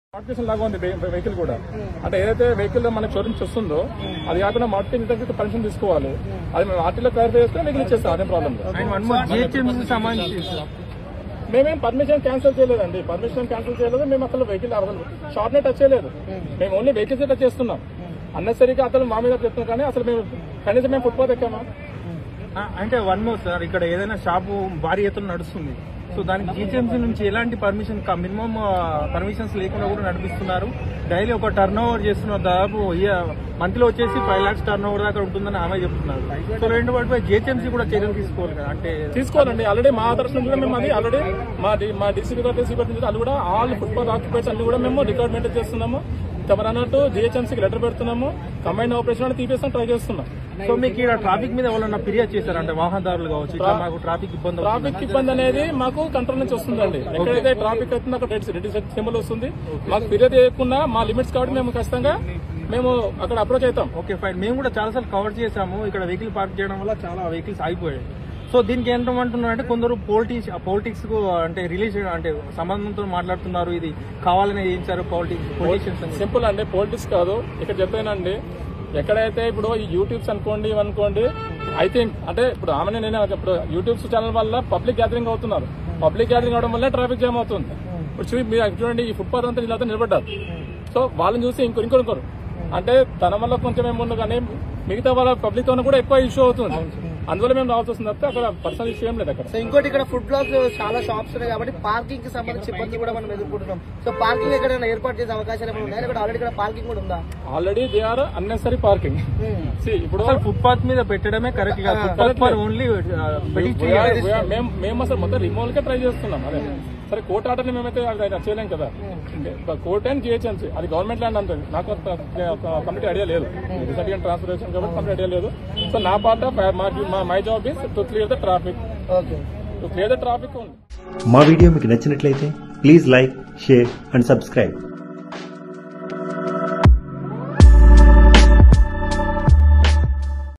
Modification లాగా ఉంది vehicle కూడా. అంటే ఏదైతే వెహికల్ మనకి షోరూమ్ వస్తుందో అది కాకుండా మోడిఫికేషన్ పర్మిషన్ తీసుకోవాలి. అది మేము ఆర్టీలో క్లారిఫై చేస్తే వెహికల్ ఇచ్చేస్తాం, అదే ప్రాబ్లం. మేమేం పర్మిషన్ క్యాన్సిల్ చేయలేదండి, పర్మిషన్ క్యాన్సిల్ చేయలేదు. మేము అసలు వెహికల్ షార్ట్ నెట్ టచ్ చేయలేదు, మేము ఓన్లీ వెహికల్స్ టచ్ చేస్తున్నాం. అన్నెసరీగా అసలు మా మీద చెప్తున్నాం, కానీ అసలు మేము కనీసం మేము ఫుట్పాత్ ఎక్కామా. అంటే వన్ మోర్ సార్, ఇక్కడ ఏదైనా షాపు భారీ ఎత్తున నడుస్తుంది, సో దానికి జీహెచ్ఎంసీ నుంచి ఎలాంటి పర్మిషన్ మినిమం పర్మిషన్స్ లేకుండా కూడా నడిపిస్తున్నారు. డైలీ ఒక టర్న్ ఓవర్ చేస్తున్న దాదాపు మంత్లో వచ్చేసి 5 lakhs టర్న్ ఓవర్ దాకా ఉంటుందని ఆమె చెప్తున్నారు. సో రెండు వాటిపై జీహెచ్ఎంసీ కూడా చర్యలు తీసుకోవాలి కదా. అంటే తీసుకోవాలండి. ఆల్రెడీ మా తరఫున కూడా మేము అది ఆల్రెడీ మా డీసీపీ నుంచి అది కూడా ఆల్ ఫుట్పాత్ ఆక్యుపైస్ అన్ని కూడా మేము రికార్డ్ మెయింటైన్ చేస్తున్నాము. తమరన్నట్టు జీహెచ్ఎంసీకి లెటర్ పెడుతున్నాము, కంబైన్ ఆపరేషన్ తీపేస్తాం ట్రై చేస్తున్నాం. సో మీకు ఇక్కడ ట్రాఫిక్ మీద ఎవరన్నా ఫిర్యాదు చేశారంటే వాహనదారులు కావచ్చు, మాకు ట్రాఫిక్ ఇబ్బంది అనేది మాకు కంట్రోల్ నుంచి వస్తుందండి. ఎక్కడైతే ట్రాఫిక్ అవుతుందో అక్కడ రెడ్ సింబల్ వస్తుంది. మాకు ఫిర్యాదు చేయకుండా మా లిమిట్స్ కాబట్టి మేము ఖచ్చితంగా మేము అక్కడ అప్రోచ్ అవుతాం. Okay fine. మేము కూడా చాలా సార్లు కవర్ చేసాము. ఇక్కడ వెహికల్ పార్క్ చేయడం వల్ల చాలా వెహికల్స్ ఆగిపోయాయి. సో దీనికి ఏంటంటున్నారంటే కొందరు పొలిటిక్స్ కు అంటే రిలేషన్ అంటే సంబంధంతో మాట్లాడుతున్నారు, ఇది కావాలని చేయించారు పొలిటీషియన్స్. సింపుల్ అండి, పొలిటిక్స్ కాదు. ఇక్కడ చెప్పానండి, ఎక్కడైతే ఇప్పుడు ఈ యూట్యూబ్స్ అనుకోండి ఇవనుకోండి, ఐ థింక్ అంటే ఇప్పుడు ఆమె నేను ఇప్పుడు యూట్యూబ్స్ ఛానల్ వల్ల పబ్లిక్ గ్యాదరింగ్ అవుతున్నారు. పబ్లిక్ గ్యాదరింగ్ అవడం వల్ల ట్రాఫిక్ జామ్ అవుతుంది. ఇప్పుడు మీరు చూడండి, ఈ ఫుట్పాత్ అంతా ఇలా నిలబడ్డారు. సో వాళ్ళని చూసి ఇంకొకరు అంటే తన వల్ల కొంచెం ఏముంది, కానీ మిగతా వాళ్ళ పబ్లిక్ తో కూడా ఎక్కువ ఇష్యూ అవుతుంది. అందువల్ల మేము రావాల్సి వస్తుంది తప్పితే అక్కడ పర్సనల్ ఇష్యూ ఏం లేదు అక్కడ. సో ఇంకోటి ఇక్కడ ఫుడ్ బ్లాక్ చాలా షాప్స్ ఉన్నాయి కాబట్టి పార్కింగ్ కి సంబంధించి ఇబ్బంది కూడా మనం ఎదుర్కొంటున్నాం. సో పార్కింగ్ ఎక్కడైనా ఏర్పాటు చేసే అవకాశాలు ఏమైనా ఉన్నాయా, లేకపోతే ఆల్రెడీ ఇక్కడ పార్కింగ్ కూడా ఉందా? Already they are unnecessary parking. ఇప్పుడు ఫుట్పాత్ మీద పెట్టడమే కరెక్ట్ గా, ఓన్లీ మేము అసలు మొత్తం రిమూవల్ కే ట్రై చేస్తున్నాం. అదే సరే, కోర్టు ఆర్డర్ని మేమైతే చేయలేం కదా. కోర్ట్ అండ్ జిహెచ్ఎంసీ అది గవర్నమెంట్ ల్యాండ్ అంటుంది. నాకు కంప్లీట్ ఐడియా లేదు, రీసెంట్ ట్రాన్స్ఫర్మేషన్ కాబట్టి కంప్లీట్ ఐడియా లేదు. సో నా part of my job is to clear the traffic. To clear the traffic. మా వీడియో మీకు నచ్చినట్లయితే please like, share and subscribe.